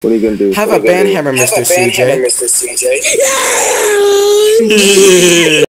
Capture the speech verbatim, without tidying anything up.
What are you gonna do? Have a band hammer, Mister C J. Mister C J.